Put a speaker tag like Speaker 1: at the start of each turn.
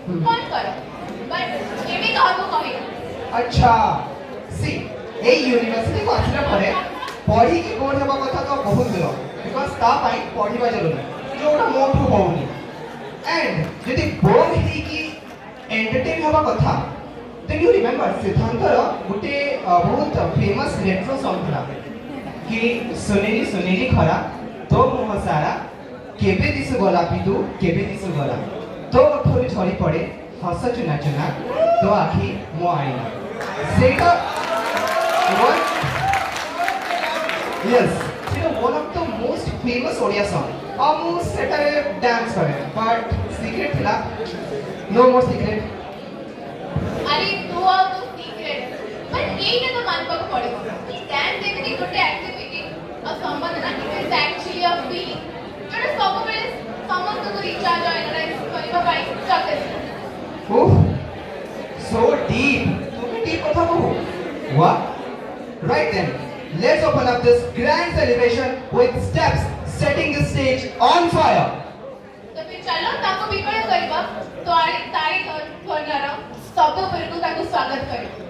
Speaker 1: कौन कर बट ये भी कहा तो कहे
Speaker 2: अच्छा सी ए यूनिवर्सिटी को आसला परे पढ़ी की बोर्ड हेबा कथा तो बहुत दूर बिकॉज़ ता पाई पढ़ीबा जरूरी जोटा मोठू होउनी एंड यदि बोर्ड हे की एंटरटेन हेबा कथा देन यू रिमेंबर सिद्धांतर गुटे बहुत फेमस रेट्रो सॉन्ग था कि सुनेली सुनेली खरा तो मुह सारा केबे दिस गोलापी तू केबे दिस गोला तो थोड़ी झड़ी पड़े हस चुना चुना तो आखि मो आईना सेटा वन यस सेटा one of the most famous Odia song हम सेटा डांस करे बट सीक्रेट थिला नो मोर सीक्रेट
Speaker 1: अरे तू आउ तो सीक्रेट बट एटा तो मान को पड़े डांस एमती गोटे एक्टिविटी और संबंध ना it is actually a feeling जोटा सब बेले समस्त को रिचार्ज और एनर्जाइज करबा पाई चलते
Speaker 2: ओह सो डीप तुम डीप कथा कहू वाह right then let's open up this grand celebration with steps setting the stage on fire
Speaker 1: तो फिर चलो ताको बिकड़ करबा तो तारी धरनारा शब्द पर को ताको स्वागत करे